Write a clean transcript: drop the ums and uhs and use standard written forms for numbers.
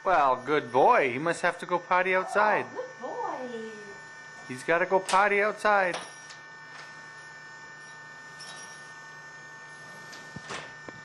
Well, good boy. He must have to go potty outside. Good boy. He's got to go potty outside.